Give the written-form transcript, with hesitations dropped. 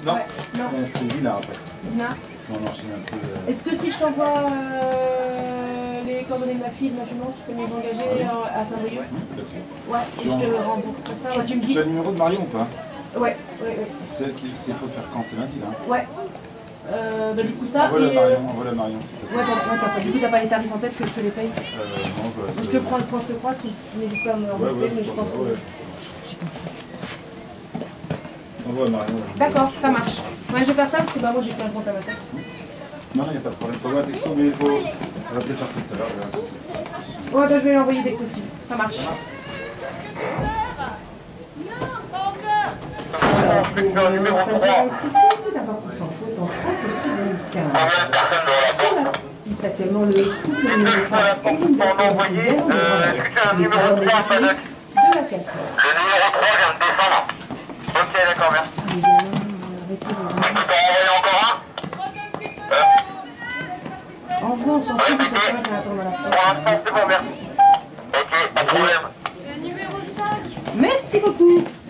Non. Ouais. Non. Je fais Dina après. Dina. On enchaîne un peu. Est-ce que si je t'envoie les coordonnées de ma fille, de ma jument, tu peux nous engager à Saint-Brieuc? Bien sûr. Ouais, et je te rembourse ça. Ouais, tu me dis. Tu as le numéro de Marion ou pas? Ouais, ouais, ouais. C'est celle qu'il faut faire quand? C'est lundi là? Ouais. Bah du coup ça. Envoie la Marion si ça se Ouais, du coup t'as pas les tarifs en tête que je te les paye? Non, bah, Je te croise quand je te croise, n'hésite pas à me remonter, mais je pense que... J'y pense. Envoie Marion. D'accord, ça marche. Ouais, je vais faire ça parce que bah moi j'ai plein de comptes à ma tête. Non, il n'y a pas de problème. Faut voir un texto, mais il faut... On va peut-être faire ça tout à l'heure. Ouais, bah je vais l'envoyer dès que possible. Ça marche. Alors, pour station ici, d'abord pour s'en foutre, en 30 aussi 2015. Sur la piste actuellement, le couple numéro 3 est une de la cassure. Le numéro 3 vient de descendre. Ok, d'accord, merci. Tu peux envoyer encore un? En vrai, on s'en fout que ce soit 5 à attendre à la fin. Pour l'instant, c'est bon, merci. Ok, pas de problème. Merci beaucoup.